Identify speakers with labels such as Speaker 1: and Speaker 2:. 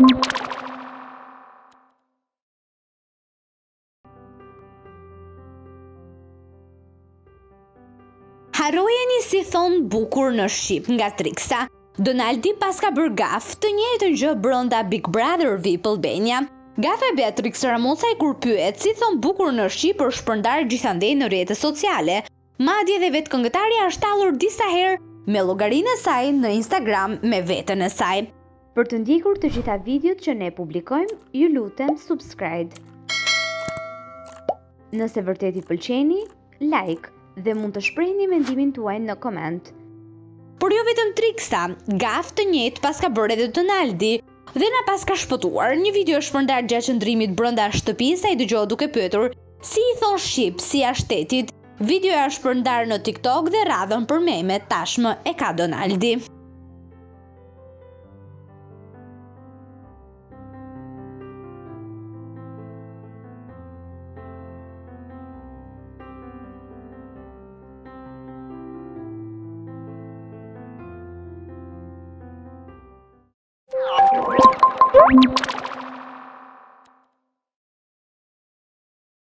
Speaker 1: Harrojeni si thon bukur në Shqip nga Triksa. Donaldi pas ka bërë gaf të njëjtën gjë brenda Big Brother VIP Albania. Gafa e Beatrix Ramosaj kur pyet si thon bukur në Shqip është shpërndar gjithandej në rrjetet sociale. Madje edhe vetë këngëtarja është shtalur disa herë me llogarinë e saj në Instagram me veten e saj. Për të ndjekur të gjitha videot që ne publikojmë, ju lutem subscribe. Nëse vërtet i pëlqeni, like dhe mund të shprehni mendimin tuaj në koment. Por jo vetëm Triksa, gaf të njëjtë pas ka bërë edhe Donaldi dhe na pas ka shpëtuar. Një video është shpërndar gjatë qëndrimit brenda shtëpisë, ai dëgjohet duke pyetur si i thon Shqip, si a shtetit. Videoja është shpërndar në TikTok dhe radhën për meme tashmë e ka Donaldi.